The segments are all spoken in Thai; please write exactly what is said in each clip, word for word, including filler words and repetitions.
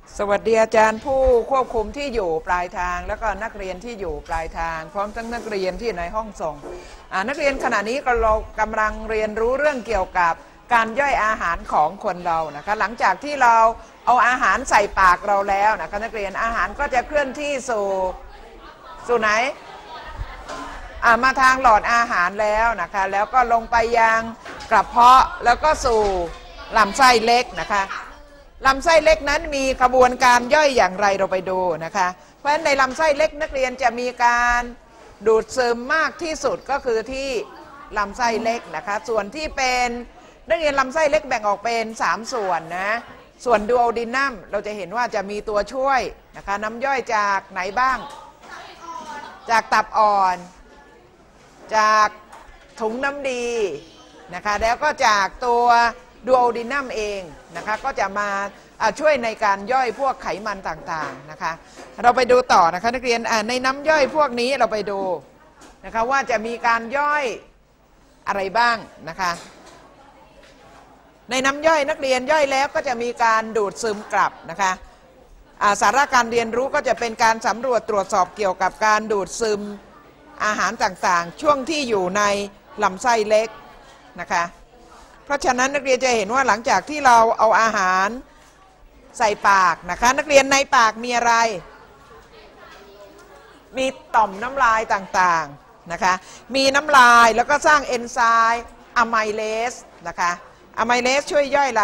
สวัสดีอาจารย์ผู้ควบคุมที่อยู่ปลายทางแล้วก็นักเรียนที่อยู่ปลายทางพร้อมทั้งนักเรียนที่ในห้องส่งนักเรียนขณะนี้เรากำลังเรียนรู้เรื่องเกี่ยวกับการย่อยอาหารของคนเรานะคะหลังจากที่เราเอาอาหารใส่ปากเราแล้วนะคะนักเรียนอาหารก็จะเคลื่อนที่สู่สู่ไหนมาทางหลอดอาหารแล้วนะคะแล้วก็ลงไปยังกระเพาะแล้วก็สู่ลำไส้เล็กนะคะลำไส้เล็กนั้นมีกระบวนการย่อยอย่างไรเราไปดูนะคะเพราะฉะนั้นในลำไส้เล็กนักเรียนจะมีการดูดซึมมากที่สุดก็คือที่ลำไส้เล็กนะคะส่วนที่เป็นนักเรียนลำไส้เล็กแบ่งออกเป็นสามส่วนนะส่วนดูโอดินัมเราจะเห็นว่าจะมีตัวช่วยนะคะน้ำย่อยจากไหนบ้างจากตับอ่อนจากถุงน้ำดีนะคะแล้วก็จากตัวดูโอดินัมเองนะคะก็จะมาช่วยในการย่อยพวกไขมันต่างๆนะคะเราไปดูต่อนะคะนักเรียนในน้ำย่อยพวกนี้เราไปดูนะคะว่าจะมีการย่อยอะไรบ้างนะคะในน้ำย่อยนักเรียนย่อยแล้วก็จะมีการดูดซึมกลับนะคะสาระการเรียนรู้ก็จะเป็นการสำรวจตรวจสอบเกี่ยวกับการดูดซึมอาหารต่างๆช่วงที่อยู่ในลำไส้เล็กนะคะเพราะฉะนั้นนักเรียนจะเห็นว่าหลังจากที่เราเอาอาหารใส่ปากนะคะนักเรียนในปากมีอะไรมีต่อมน้ำลายต่างๆนะคะมีน้ำลายแล้วก็สร้างเอนไซม์อะไมเลสนะคะอะไมเลสช่วยย่อยอะไร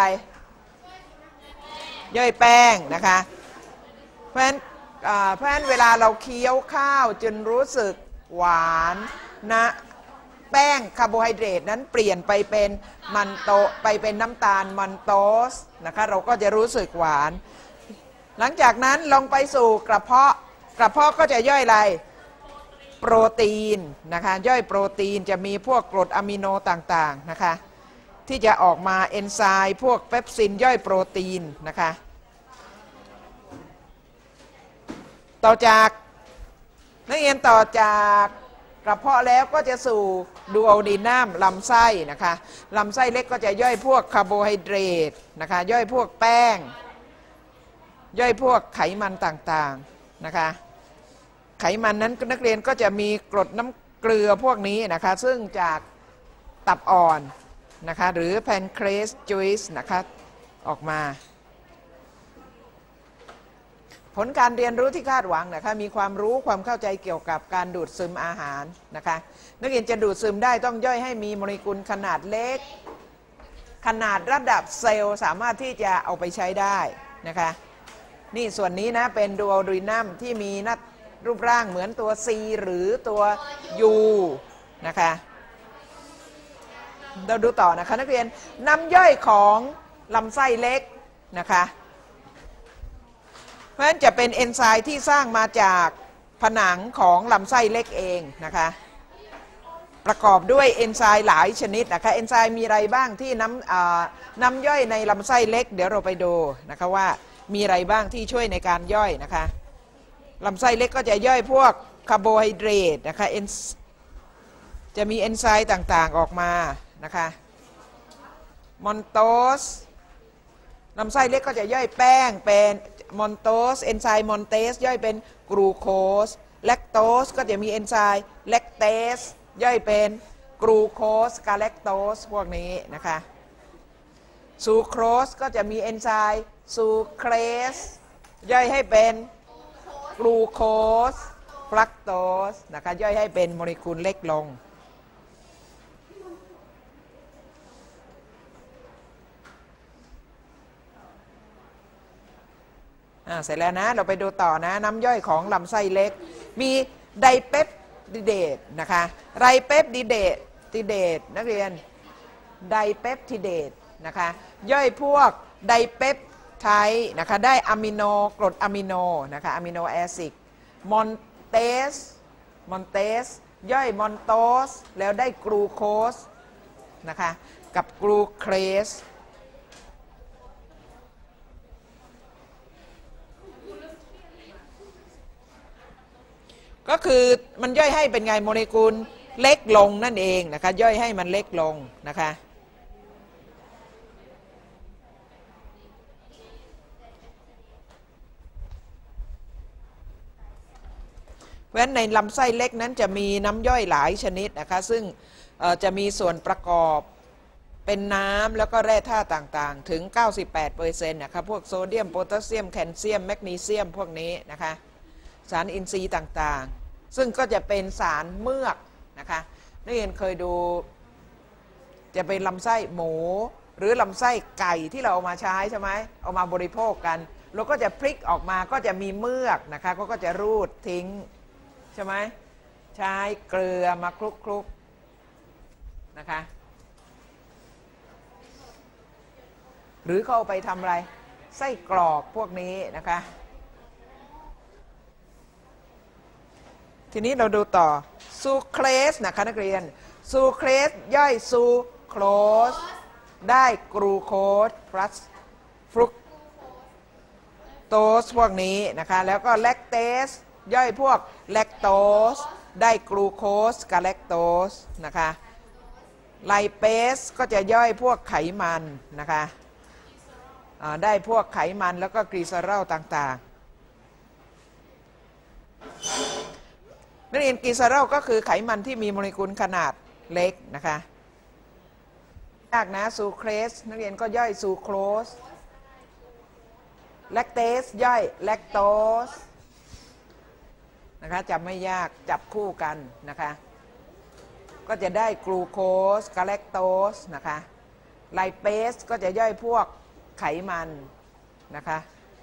ย่อยแป้งนะคะเพราะฉะนั้นเพราะฉะนั้นเวลาเราเคี้ยวข้าวจนรู้สึกหวานนะแป้งคาร์โบไฮเดรตนั้นเปลี่ยนไปเป็นมันโตไปเป็นน้ำตาลมันโตสนะคะเราก็จะรู้สึกหวานหลังจากนั้นลงไปสู่กระเพาะกระเพาะก็จะย่อยอะไรโปรตีนนะคะย่อยโปรตีนจะมีพวกกรดอะมิโนต่างๆนะคะที่จะออกมาเอนไซม์พวกเปปซินย่อยโปรตีนนะคะต่อจากนักเรียนต่อจากกระเพาะแล้วก็จะสู่ดูโอดินัมลำไส้นะคะลำไส้เล็กก็จะย่อยพวกคาร์โบไฮเดรตนะคะย่อยพวกแป้งย่อยพวกไขมันต่างๆนะคะไขมันนั้นนักเรียนก็จะมีกรดน้ำเกลือพวกนี้นะคะซึ่งจากตับอ่อนนะคะหรือแพนเครสจูสนะคะออกมาผลการเรียนรู้ที่คาดหวังนะคะมีความรู้ความเข้าใจเกี่ยวกับการดูดซึมอาหารนะคะนักเรียนจะดูดซึมได้ต้องย่อยให้มีโมเลกุลขนาดเล็กขนาดระดับเซลล์สามารถที่จะเอาไปใช้ได้นะคะนี่ส่วนนี้นะเป็นดูโอดินัมที่มีนัดรูปร่างเหมือนตัว C หรือตัว U นะคะเราดูต่อนะคะนักเรียนน้ำย่อยของลำไส้เล็กนะคะเพราะฉะนั้นจะเป็นเอนไซม์ที่สร้างมาจากผนังของลำไส้เล็กเองนะคะประกอบด้วยเอนไซม์หลายชนิดนะคะเอนไซม์มีอะไรบ้างที่น้ำน้ำย่อยในลำไส้เล็กเดี๋ยวเราไปดูนะคะว่ามีอะไรบ้างที่ช่วยในการย่อยนะคะลำไส้เล็กก็จะย่อยพวกคาร์โบไฮเดรตนะคะจะมีเอนไซม์ต่างๆออกมานะคะมอนโตสลำไส้เล็กก็จะย่อยแป้งเป็นมอนโตสเอนไซม์มอนเตสย่อยเป็นกลูโคสแลคโตสก็จะมีเอนไซม์แลคเตสย่อยเป็นกลูโคสกาแลคโตสพวกนี้นะคะซูโครสก็จะมีเอนไซม์ซูเครสย่อยให้เป็นกลูโคสฟรักโตสนะคะย่อยให้เป็นโมเลกุลเล็กลงเสร็จแล้วนะเราไปดูต่อนะน้ำย่อยของลำไส้เล็กมีไดเปปติเดตนะคะไดเปปติเดตติเดตนักเรียนไดเปปติเดตนะคะย่อยพวกไดเปปไทด์นะคะได้อะมิโนกรดอะมิโนนะคะอะมิโนแอซิดมอนเตสมอนเตสย่อยมอนโตสแล้วได้กลูโคสนะคะกับกลูเคสก็คือมันย่อยให้เป็นไงโมเลกุลเล็กลงนั่นเองนะคะย่อยให้มันเล็กลงนะคะราะฉะนั้นในลำไส้เล็กนั้นจะมีน้ำย่อยหลายชนิดนะคะซึ่งจะมีส่วนประกอบเป็นน้ำแล้วก็แร่ธาตุต่างๆถึง เก้าสิบแปดเปอร์เซ็นต์ นะคะพวกโซเดียมโพแทสเซียมแคลเซียมแมกนีเซียมพวกนี้นะคะสารอินทรีย์ต่างๆซึ่งก็จะเป็นสารเมือกนะคะนักเรียนเคยดูจะเป็นลำไส้หมูหรือลำไส้ไก่ที่เราเอามาใช้ใช่ไหมเอามาบริโภคกันแล้วก็จะพลิกออกมาก็จะมีเมือกนะคะก็จะรูดทิ้งใช่ไหมใช้เกลือมาคลุกๆนะคะหรือเขาเอาไปทำอะไรไส้กรอกพวกนี้นะคะทีนี้เราดูต่อซูเครสนะคะนักเรียนซูเครสย่อยซูโครสได้กรูโคส plus ฟรุกโตสพวกนี้นะคะแล้วก็แลคเตสย่อยพวกแลคโตสได้กรูโคสกับแลคโตสนะคะไลเปสก็จะย่อยพวกไขมันนะคะได้พวกไขมันแล้วก็กลีเซอรอลต่างๆนักเรียนกลีเซอรอลก็คือไขมันที่มีโมเลกุลขนาดเล็กนะคะยากนะซูเครสนักเรียนก็ย่อยซูโครสแลคเตสย่อยแลคโตสนะคะจำไม่ยากจับคู่กันนะคะก็จะได้กลูโคสกับแลคโตสนะคะไลเปสก็จะย่อยพวกไขมันนะคะ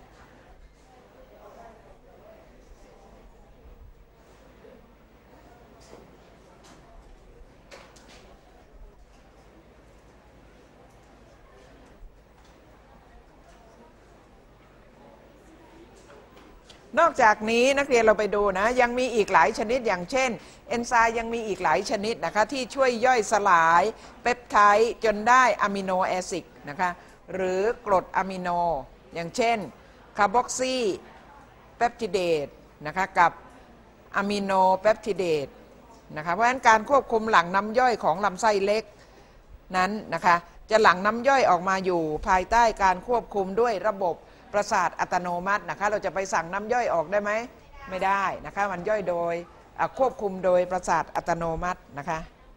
นอกจากนี้นักเรียนเราไปดูนะยังมีอีกหลายชนิดอย่างเช่นเอนไซม์ยังมีอีกหลายชนิดนะคะที่ช่วยย่อยสลายเปปไทด์จนได้อะมิโนแอซิดนะคะหรือกรดอะมิโนอย่างเช่นคาร์บอกซีเปปทิเดตนะคะกับอะมิโนเปปทิเดตนะคะเพราะฉะนั้นการควบคุมหลั่งน้ำย่อยของลำไส้เล็กนั้นนะคะจะหลั่งน้ำย่อยออกมาอยู่ภายใต้การควบคุมด้วยระบบประสาทอัตโนมัตินะคะเราจะไปสั่งน้ำย่อยออกได้ไหมไม่ได้นะคะมันย่อยโดยควบคุมโดยประสาทอัตโนมัตินะคะ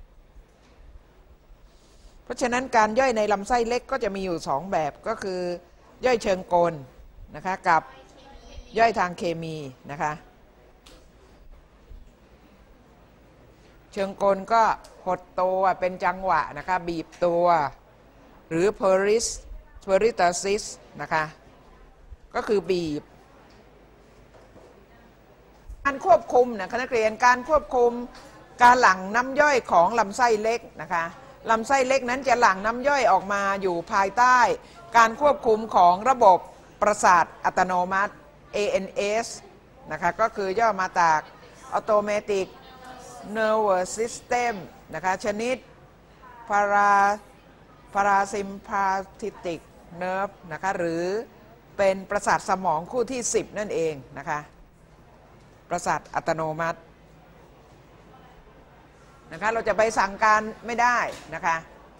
เพราะฉะนั้นการย่อยในลำไส้เล็กก็จะมีอยู่สองแบบก็คือย่อยเชิงกลนะคะกับย่อยทางเคมีนะคะเชิงกลก็หดตัวเป็นจังหวะนะคะบีบตัวหรือ peris peristalsis นะคะก็คือบีบการควบคุมนะคะนักเรียนการควบคุมการหลั่งน้ำย่อยของลำไส้เล็กนะคะลำไส้เล็กนั้นจะหลั่งน้ำย่อยออกมาอยู่ภายใต้การควบคุมของระบบประสาทอัตโนมัติ เอ เอ็น เอส นะคะก็คือย่อมาจาก Automatic Nervous System นะคะชนิด Para Parasympathetic Nerve นะคะหรือเป็นประสาทสมองคู่ที่สิบนั่นเองนะคะประสาทอัตโนมัตินะคะเราจะไปสั่งการไม่ได้นะคะ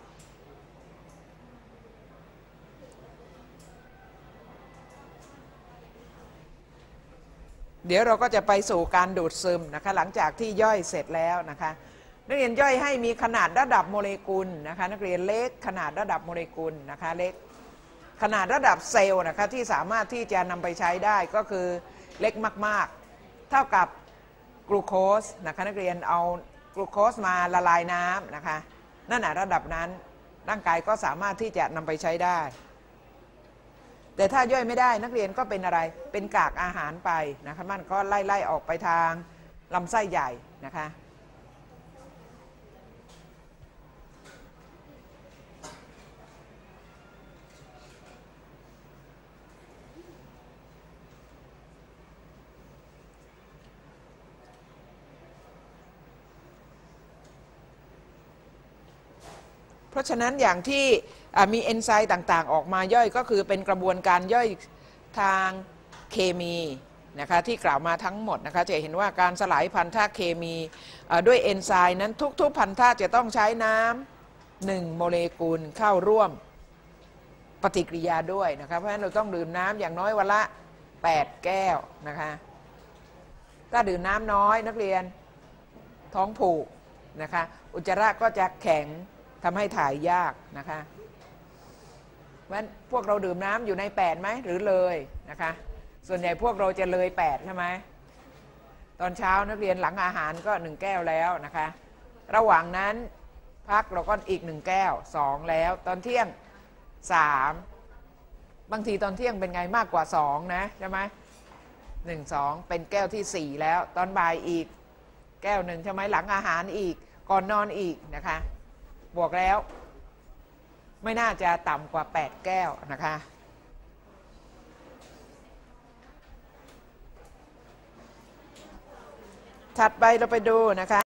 เดี๋ยวเราก็จะไปสู่การดูดซึมนะคะหลังจากที่ย่อยเสร็จแล้วนะคะนักเรียนย่อยให้มีขนาดระดับโมเลกุลนะคะนักเรียนเล็กขนาดระดับโมเลกุลนะคะเล็กขนาดระดับเซลล์นะคะที่สามารถที่จะนำไปใช้ได้ก็คือเล็กมากๆเท่ากับกลูโคสนะคะนักเรียนเอากลูโคสมาละลายน้ำนะคะนั่นแหละระดับนั้นร่างกายก็สามารถที่จะนำไปใช้ได้แต่ถ้าย่อยไม่ได้นักเรียนก็เป็นอะไรเป็นกากอาหารไปนะคะมันก็ไล่ๆออกไปทางลำไส้ใหญ่นะคะเพราะฉะนั้นอย่างที่มีเอนไซม์ต่างๆออกมาย่อยก็คือเป็นกระบวนการย่อยทางเคมีนะคะที่กล่าวมาทั้งหมดนะคะจะเห็นว่าการสลายพันธะเคมีด้วยเอนไซม์นั้นทุกๆพันธะจะต้องใช้น้ำหนึ่งโมเลกุลเข้าร่วมปฏิกิริยาด้วยนะคะเพราะฉะนั้นเราต้องดื่มน้ำอย่างน้อยวันละแปดแก้วนะคะถ้าถ้าดื่มน้ำน้อยนักเรียนท้องผูกนะคะอุจจาระก็จะแข็งทำให้ถ่ายยากนะคะเพราะฉะนั้นพวกเราดื่มน้ำอยู่ในแปดไหมหรือเลยนะคะส่วนใหญ่พวกเราจะเลยแปดใช่ไหมตอนเช้านักเรียนหลังอาหารก็หนึ่งแก้วแล้วนะคะระหว่างนั้นพักเราก็อีกหนึ่งแก้วสองแล้วตอนเที่ยงสามบางทีตอนเที่ยงเป็นไงมากกว่าสองนะใช่ไหมหนึ่งสองเป็นแก้วที่สี่แล้วตอนบ่ายอีกแก้วหนึ่งใช่ไหมหลังอาหารอีกก่อนนอนอีกนะคะบวกแล้วไม่น่าจะต่ำกว่าแปดแก้วนะคะถัดไปเราไปดูนะคะ